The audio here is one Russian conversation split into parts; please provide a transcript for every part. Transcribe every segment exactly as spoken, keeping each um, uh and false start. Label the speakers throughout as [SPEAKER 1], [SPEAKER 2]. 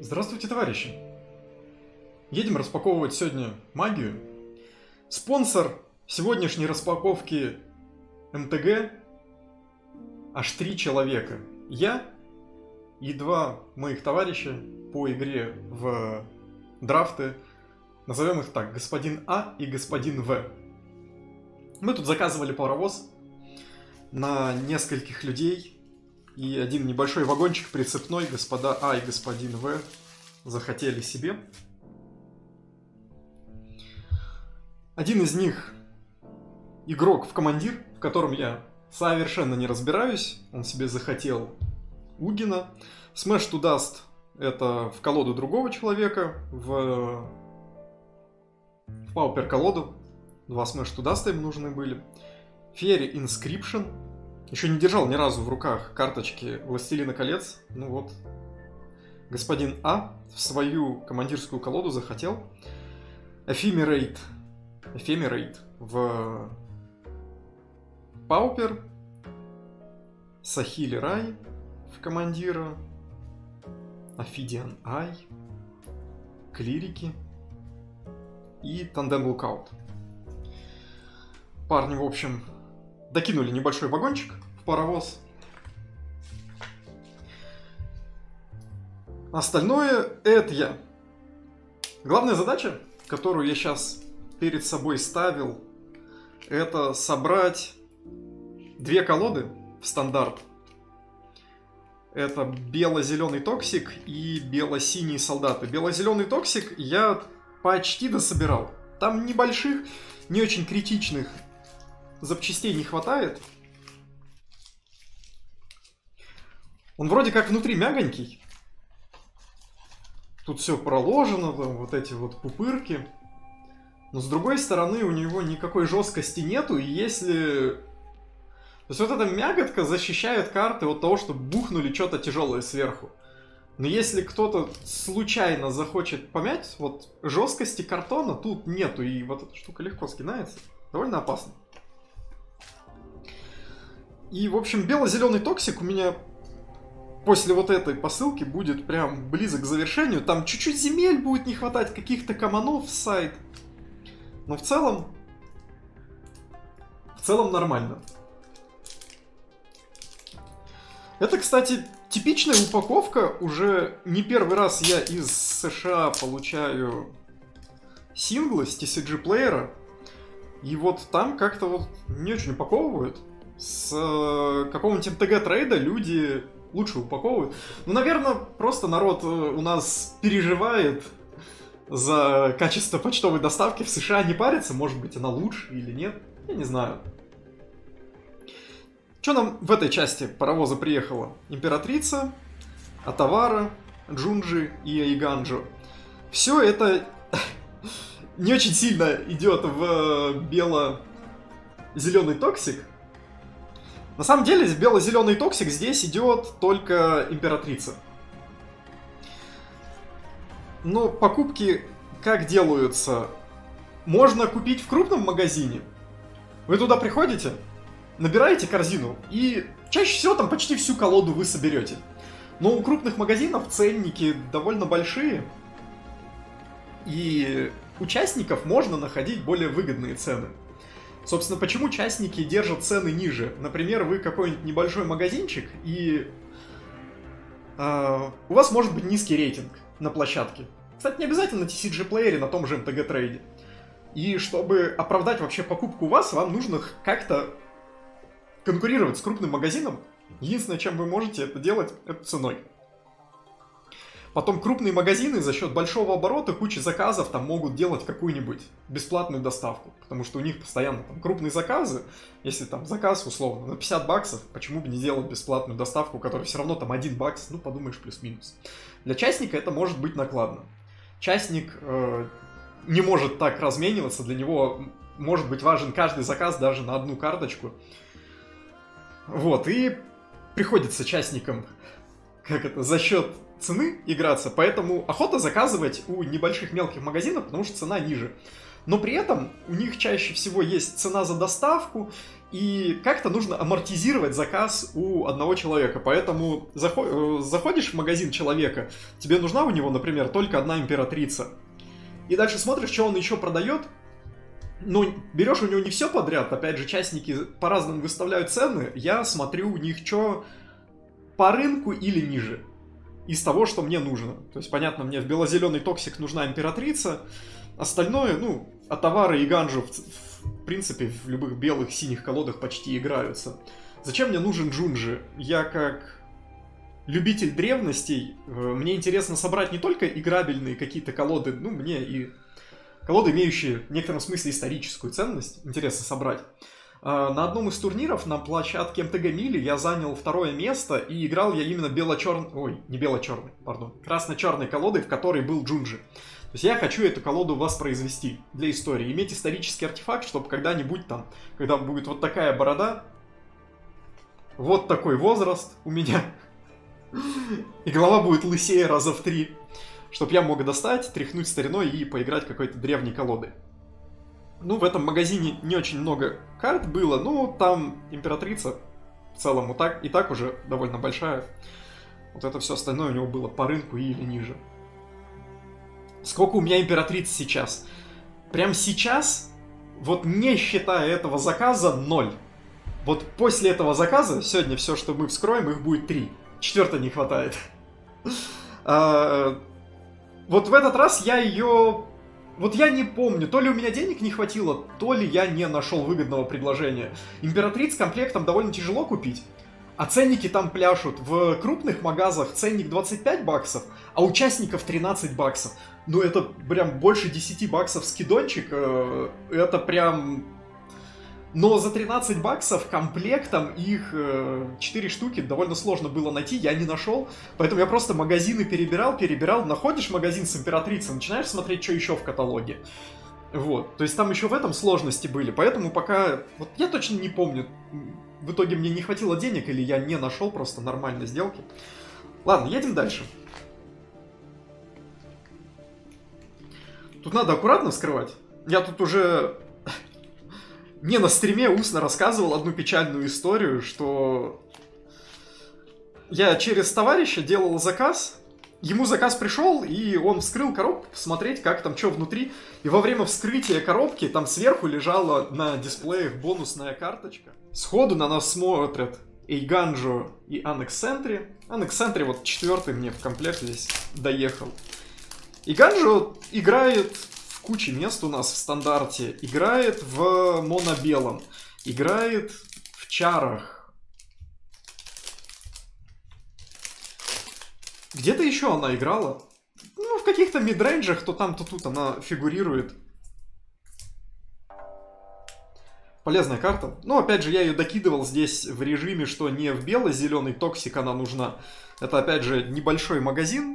[SPEAKER 1] Здравствуйте, товарищи! Едем распаковывать сегодня магию. Спонсор сегодняшней распаковки эм тэ гэ аж три человека. Я и два моих товарища по игре в драфты. Назовем их так, господин А и господин В. Мы тут заказывали паровоз на нескольких людей. И один небольшой вагончик прицепной господа А и господин В захотели себе. Один из них игрок в командир, в котором я совершенно не разбираюсь. Он себе захотел Угина. Smash to Dust — это в колоду другого человека, в, в Pauper колоду. Два Smash to Dust им нужны были. Fairy Inscription. Еще не держал ни разу в руках карточки Властелина колец. Ну вот, господин А в свою командирскую колоду захотел Ephemerate. Ephemerate в Паупер. Сахили Рай в командира. Ophidian Ай. Клирики. И Тандем Лукаут. Парни, в общем, докинули небольшой вагончик в паровоз. Остальное — это я. Главная задача, которую я сейчас перед собой ставил, это собрать две колоды в стандарт. Это бело-зеленый токсик и бело-синий солдаты. Бело-зеленый токсик я почти дособирал. Там небольших, не очень критичных запчастей не хватает. Он вроде как внутри мягонький. Тут все проложено, там вот эти вот пупырки. Но с другой стороны у него никакой жесткости нету. И если... То есть вот эта мякотка защищает карты от того, чтобы бухнули что-то тяжелое сверху. Но если кто-то случайно захочет помять, вот жесткости картона тут нету. И вот эта штука легко сгинается. Довольно опасно. И, в общем, бело-зеленый токсик у меня после вот этой посылки будет прям близок к завершению. Там чуть-чуть земель будет не хватать, каких-то команов в сайт. Но в целом... В целом нормально. Это, кстати, типичная упаковка. Уже не первый раз я из США получаю синглы с ти си джи-плеера. И вот там как-то вот не очень упаковывают. С какого-нибудь эм тэ гэ трейда люди лучше упаковывают. Ну, наверное, просто народ у нас переживает за качество почтовой доставки в США, не парится. Может быть, она лучше или нет. Я не знаю. Что нам в этой части паровоза приехало? Императрица, Атавара, Джунджи и Айганджо. Все это не очень сильно идет в бело-зеленый токсик. На самом деле, в бело-зеленый токсик здесь идет только императрица. Но покупки как делаются? Можно купить в крупном магазине. Вы туда приходите, набираете корзину, и чаще всего там почти всю колоду вы соберете. Но у крупных магазинов ценники довольно большие. И участников можно находить более выгодные цены. Собственно, почему частники держат цены ниже? Например, вы какой-нибудь небольшой магазинчик, и э, у вас может быть низкий рейтинг на площадке. Кстати, не обязательно на ти си джи-плеере, на том же эм тэ гэ трейде. И чтобы оправдать вообще покупку у вас, вам нужно как-то конкурировать с крупным магазином. Единственное, чем вы можете это делать, это ценой. Потом крупные магазины за счет большого оборота, кучи заказов там могут делать какую-нибудь бесплатную доставку. Потому что у них постоянно там крупные заказы. Если там заказ условно на пятьдесят баксов, почему бы не делать бесплатную доставку, которая все равно там один бакс, ну подумаешь, плюс-минус. Для частника это может быть накладно. Частник э, не может так размениваться, для него может быть важен каждый заказ даже на одну карточку. Вот, и приходится частникам, как это, за счет цены играться, поэтому охота заказывать у небольших мелких магазинов, потому что цена ниже. но при этом у них чаще всего есть цена за доставку, и как-то нужно амортизировать заказ у одного человека. Поэтому заходишь в магазин человека, тебе нужна у него, например, только одна императрица. И дальше смотришь, что он еще продает. Ну, берешь у него не все подряд, опять же, частники по-разному выставляют цены. Я смотрю у них, что по рынку или ниже из того, что мне нужно. То есть, понятно, мне в бело-зеленый токсик нужна императрица. Остальное, ну, а товары и ганжу, в, в принципе, в любых белых, синих колодах почти играются. Зачем мне нужен Джунджи? Я как любитель древностей, мне интересно собрать не только играбельные какие-то колоды, ну, мне и колоды, имеющие в некотором смысле историческую ценность, интересно собрать. На одном из турниров на площадке эм тэ гэ Мили я занял второе место, и играл я именно бело-черный... Ой, не бело-черный, пардон. Красно-черной колодой, в которой был Джунджи. То есть я хочу эту колоду воспроизвести для истории. Иметь исторический артефакт, чтобы когда-нибудь там, когда будет вот такая борода, вот такой возраст у меня, и голова будет лысее раза в три, чтобы я мог достать, тряхнуть стариной и поиграть какой-то древней колодой. Ну, в этом магазине не очень много карт было, но там императрица в целом и так, и так уже довольно большая. Вот это все остальное у него было по рынку или ниже. Сколько у меня императриц сейчас? Прям сейчас, вот не считая этого заказа, ноль. Вот после этого заказа, сегодня все, что мы вскроем, их будет три. Четвертой не хватает. Вот в этот раз я ее... Вот я не помню, то ли у меня денег не хватило, то ли я не нашел выгодного предложения. Императриц комплектом довольно тяжело купить, а ценники там пляшут. В крупных магазах ценник двадцать пять баксов, а участников тринадцать баксов. Ну это прям больше десяти баксов скидончик, это прям... Но за тринадцать баксов комплектом их четыре штуки довольно сложно было найти, я не нашел. Поэтому я просто магазины перебирал, перебирал. Находишь магазин с императрицей, начинаешь смотреть, что еще в каталоге. Вот, то есть там еще в этом сложности были. Поэтому пока... Вот я точно не помню, в итоге мне не хватило денег или я не нашел просто нормальной сделки. Ладно, едем дальше. Тут надо аккуратно вскрывать. Я тут уже... Не на стриме устно рассказывал одну печальную историю, что я через товарища делал заказ, ему заказ пришел, и он вскрыл коробку, посмотреть, как там, что внутри, и во время вскрытия коробки там сверху лежала на дисплеях бонусная карточка. Сходу на нас смотрят Эйганджо и Анекс Сентри. Анекс Сентри вот четвертый мне в комплект здесь доехал. Эйганджо играет... Куча мест у нас в стандарте. Играет в монобелом. Играет в чарах. Где-то еще она играла. Ну, в каких-то мидрейнджах, то там, то тут она фигурирует. Полезная карта. Но, опять же, я ее докидывал здесь в режиме, что не в бело-зеленый токсик она нужна. Это, опять же, небольшой магазин.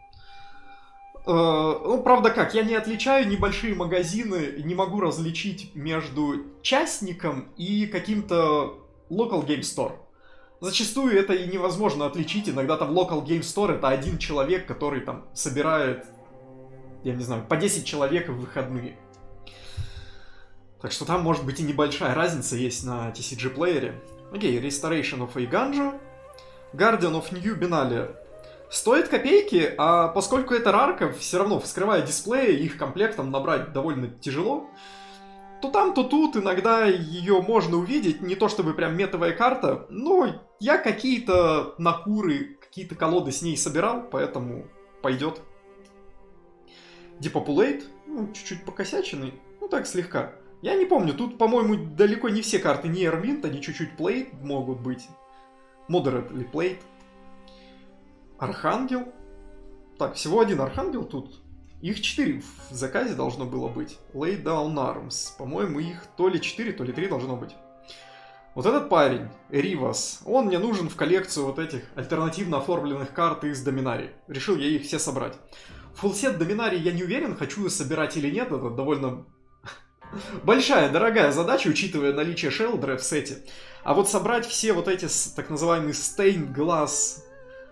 [SPEAKER 1] Ну, правда как, я не отличаю небольшие магазины, не могу различить между частником и каким-то local game store. Зачастую это и невозможно отличить, иногда там local game store это один человек, который там собирает, я не знаю, по десять человек в выходные. Так что там может быть и небольшая разница есть на ти си джи-плеере. Окей, Restoration of Eiganjo, Guardian of New Benalia. Стоит копейки, а поскольку это рарка, все равно, вскрывая дисплеи, их комплектом набрать довольно тяжело. То там, то тут иногда ее можно увидеть, не то чтобы прям метовая карта, но я какие-то накуры, какие-то колоды с ней собирал, поэтому пойдет. Depopulate, ну, чуть-чуть покосяченный, ну так слегка. Я не помню, тут, по-моему, далеко не все карты ни Ermint, они чуть-чуть Plate могут быть. Moderately Plate. Архангел. Так, всего один Архангел тут. Их четыре в заказе должно было быть. Lay Down Arms. По-моему, их то ли четыре, то ли три должно быть. Вот этот парень, Ривас, он мне нужен в коллекцию вот этих альтернативно оформленных карт из Доминари. Решил я их все собрать. Фулсет Доминари я не уверен, хочу я собирать или нет. Это довольно большая, дорогая задача, учитывая наличие Шелдера в сете. А вот собрать все вот эти так называемые Stained Glass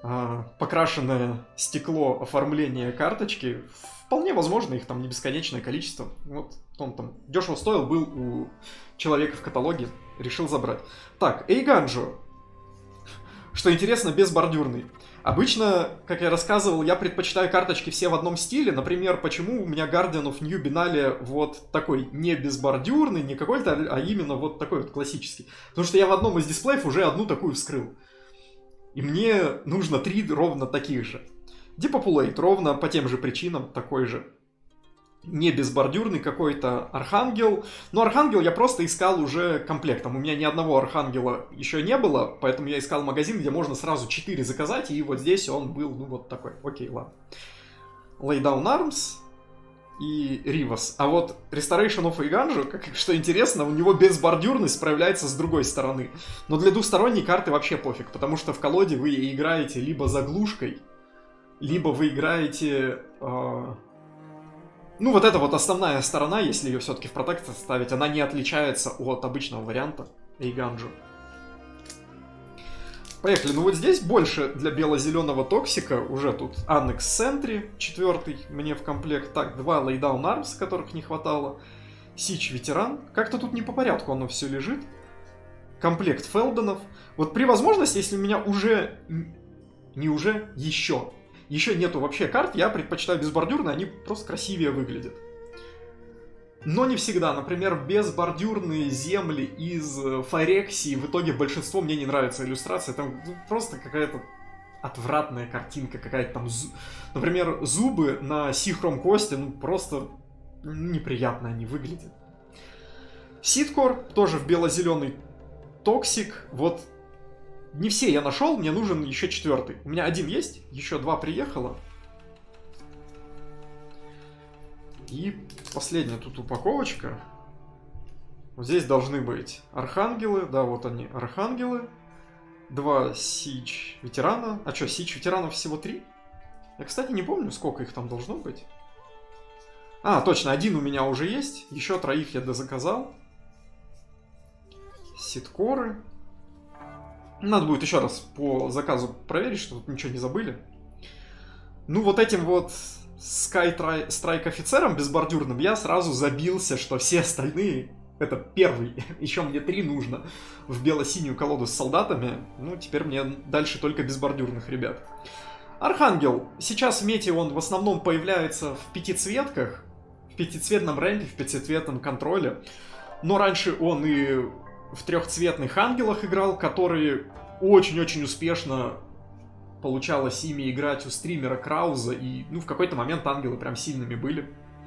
[SPEAKER 1] э, покрашенное стекло оформления карточки. Вполне возможно, их там не бесконечное количество. Вот он там дешево стоил, был у человека в каталоге, решил забрать. Так, Эйганджо. Что интересно, безбордюрный. Обычно, как я рассказывал, я предпочитаю карточки все в одном стиле. Например, почему у меня Guardian of New Benalia вот такой не безбордюрный, не какой-то, а именно вот такой вот классический. Потому что я в одном из дисплеев уже одну такую вскрыл. И мне нужно три ровно таких же. Depopulate ровно по тем же причинам такой же. Не безбордюрный какой-то Архангел. Но Архангел я просто искал уже комплектом. У меня ни одного Архангела еще не было, поэтому я искал магазин, где можно сразу четыре заказать, и вот здесь он был, ну вот такой. Окей, ладно. Lay Down Arms и Ривас. А вот Restoration of Eiganjo, как, что интересно, у него безбордюрность проявляется с другой стороны. Но для двусторонней карты вообще пофиг, потому что в колоде вы играете либо заглушкой, либо вы играете... Э Ну, вот эта вот основная сторона, если ее все-таки в протект ставить, она не отличается от обычного варианта Эйганджо. Поехали. Ну, вот здесь больше для бело-зеленого токсика. Уже тут Annex Sentry, четвертый, мне в комплект. Так, два Lay Down Arms, которых не хватало. Siege Ветеран. Как-то тут не по порядку оно все лежит. Комплект Фелденов. Вот при возможности, если у меня уже... Не уже, еще... Еще нету вообще карт, я предпочитаю безбордюрные, они просто красивее выглядят. Но не всегда. Например, безбордюрные земли из Файрексии, в итоге большинство мне не нравится иллюстрация. Там просто какая-то отвратная картинка, какая-то там... Зу... Например, зубы на Сихром Косте, ну просто неприятно они выглядят. Сидкор тоже в бело-зеленый токсик. Вот не все я нашел, мне нужен еще четвертый. У меня один есть, еще два приехало. И последняя тут упаковочка. Вот здесь должны быть архангелы. Да, вот они, архангелы. Два Сич ветерана. А что, Сич ветеранов всего три? Я, кстати, не помню, сколько их там должно быть. А, точно, один у меня уже есть. Еще троих я дозаказал. Сидкоры. Надо будет еще раз по заказу проверить, что тут ничего не забыли. Ну, вот этим вот Sky Strike офицером безбордюрным я сразу забился, что все остальные... Это первый, еще мне три нужно в бело-синюю колоду с солдатами. Ну, теперь мне дальше только безбордюрных ребят. Архангел. Сейчас в мете он в основном появляется в пятицветках. В пятицветном рэмпе, в пятицветном контроле. Но раньше он и... в трехцветных ангелах играл, которые очень-очень успешно получалось ими играть у стримера Крауза, и ну, в какой-то момент ангелы прям сильными были.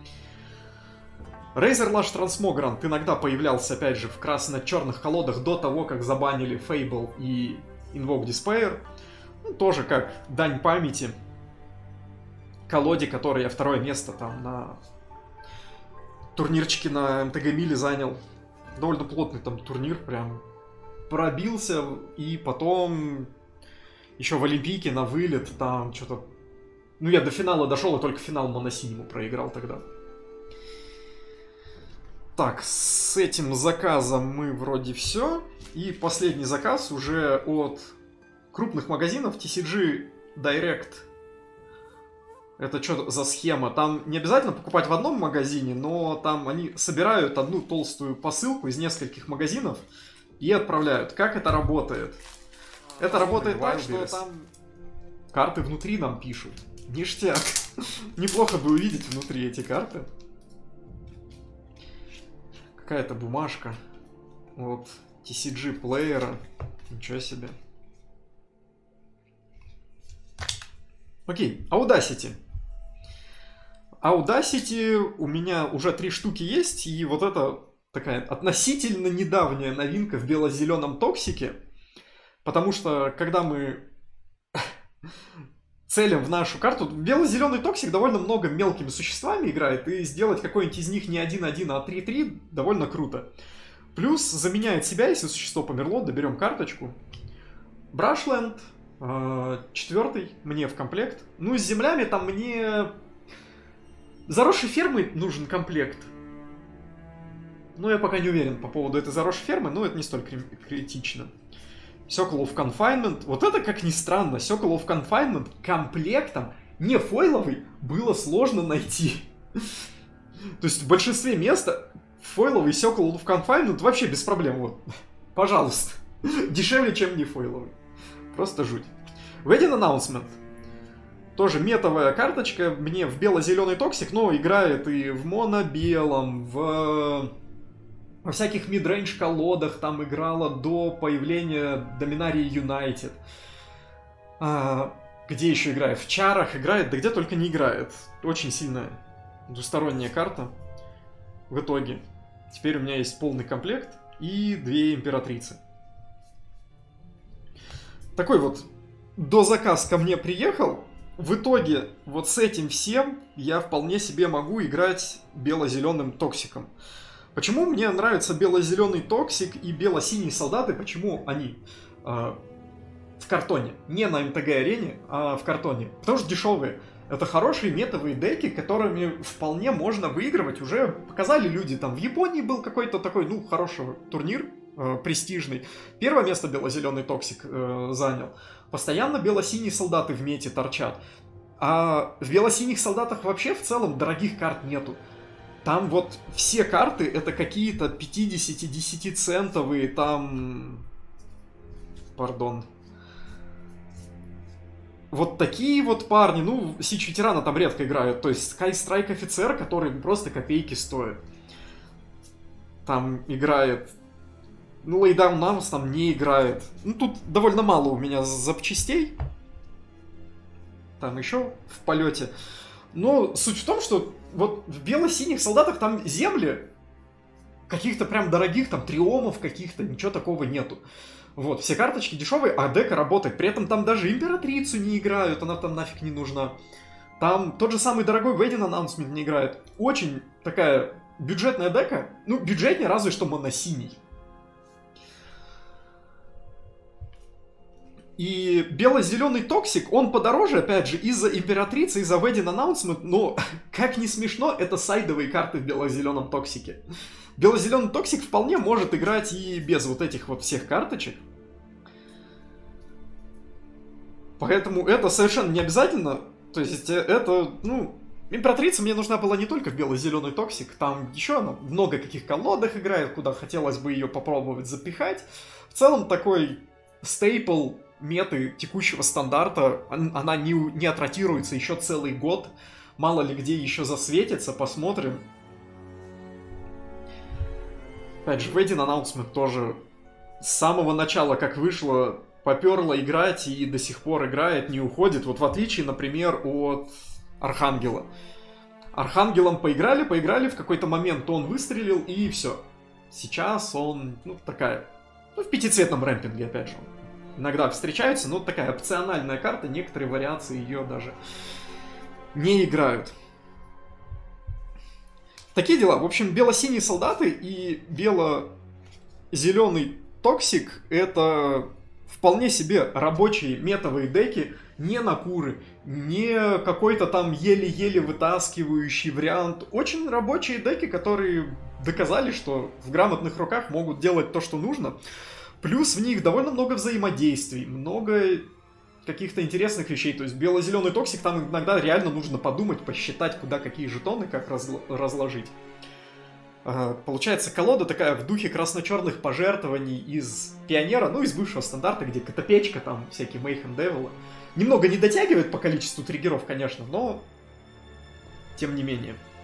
[SPEAKER 1] Razor Lash Transmogrant иногда появлялся, опять же, в красно-черных колодах до того, как забанили Fable и Invoke Despair. Ну, тоже как дань памяти колоде, которой я второе место там на турнирчике на эм тэ гэ Миле занял. Довольно плотный там турнир, прям пробился, и потом еще в Олимпийке на вылет там что-то... Ну, я до финала дошел, и только финал моносинему проиграл тогда. Так, с этим заказом мы вроде все. И последний заказ уже от крупных магазинов ти си джи Direct. Это что за схема? Там не обязательно покупать в одном магазине, но там они собирают одну толстую посылку из нескольких магазинов и отправляют. Как это работает? Это работает так, что там карты внутри нам пишут. Ништяк. Неплохо бы увидеть внутри эти карты. Какая-то бумажка от ти си джи плеера. Ничего себе. Окей, Audacity. Audacity у меня уже три штуки есть, и вот это такая относительно недавняя новинка в бело-зеленом токсике, потому что когда мы целим в нашу карту, бело-зеленый токсик довольно много мелкими существами играет, и сделать какой-нибудь из них не один-один, а три-три довольно круто. Плюс заменяет себя, если существо померло, доберем карточку. Brushland, четвертый, мне в комплект. Ну, с землями там мне... Заросшей фермы нужен комплект. Но я пока не уверен по поводу этой заросшей фермы, но это не столь критично. Circle of Confinement. Вот это, как ни странно, Circle of Confinement комплектом, не фойловый, было сложно найти. То есть в большинстве мест фойловый Circle of Confinement вообще без проблем. Вот. Пожалуйста. Дешевле, чем не фойловый. Просто жуть. Wedding Announcement. Тоже метовая карточка. Мне в бело-зеленый токсик, но играет и в моно-белом, в... во всяких мидрейндж колодах там играла до появления Dominaria United. А, где еще играет? В чарах играет, да где только не играет. Очень сильная двусторонняя карта. В итоге. Теперь у меня есть полный комплект и две императрицы. Такой вот дозаказ ко мне приехал. В итоге вот с этим всем я вполне себе могу играть бело-зеленым токсиком. Почему мне нравится бело-зеленый токсик и бело-синие солдаты? Почему они э, в картоне? Не на эм тэ гэ-арене, а в картоне. Потому что дешевые. Это хорошие метовые деки, которыми вполне можно выигрывать. Уже показали люди, там в Японии был какой-то такой, ну, хороший турнир, э, престижный. Первое место бело-зеленый токсик э, занял. Постоянно бело-синие солдаты в мете торчат. А в бело-синих солдатах вообще в целом дорогих карт нету. Там вот все карты это какие-то пятьдесят-десятицентовые, там... Пардон. Вот такие вот парни, ну, Сич Ветерана там редко играют, то есть Sky Strike офицер, который просто копейки стоит. Там играет... Ну, Laydown Arms там не играет. Ну, тут довольно мало у меня запчастей. Там еще в полете. Но суть в том, что вот в бело-синих солдатах там земли каких-то прям дорогих, там триомов каких-то, ничего такого нету. Вот, все карточки дешевые, а дека работает. При этом там даже императрицу не играют, она там нафиг не нужна. Там тот же самый дорогой Wedding Announcement не играет. Очень такая бюджетная дека. Ну, бюджетнее разве что моносиний. И бело-зеленый токсик, он подороже, опять же, из-за императрицы, из-за Wedding Announcement, но, как ни смешно, это сайдовые карты в бело-зеленом токсике. Бело-зеленый токсик вполне может играть и без вот этих вот всех карточек. Поэтому это совершенно не обязательно. То есть это, ну... Императрица мне нужна была не только в бело-зеленый токсик, там еще она много каких колодах играет, куда хотелось бы ее попробовать запихать. В целом такой стейпл меты текущего стандарта, она не, не отротируется еще целый год. Мало ли где еще засветится, посмотрим. Опять же, Wedding Announcement тоже с самого начала, как вышло, поперло играть и до сих пор играет, не уходит. Вот в отличие, например, от Архангела. Архангелом поиграли, поиграли, в какой-то момент он выстрелил и все. Сейчас он, ну, такая, ну, в пятицветном рэмпинге, опять же. Иногда встречаются, но такая опциональная карта, некоторые вариации ее даже не играют. Такие дела. В общем, бело-синие солдаты и бело-зеленый токсик — это вполне себе рабочие метовые деки, не на куры, не какой-то там еле-еле вытаскивающий вариант. Очень рабочие деки, которые доказали, что в грамотных руках могут делать то, что нужно. Плюс в них довольно много взаимодействий, много каких-то интересных вещей. То есть бело-зеленый токсик, там иногда реально нужно подумать, посчитать, куда какие жетоны, как разло- разложить. А, получается, колода такая в духе красно-черных пожертвований из Пионера, ну, из бывшего стандарта, где Котопечка, там всякие Mayhem Devil. Немного не дотягивает по количеству триггеров, конечно, но тем не менее.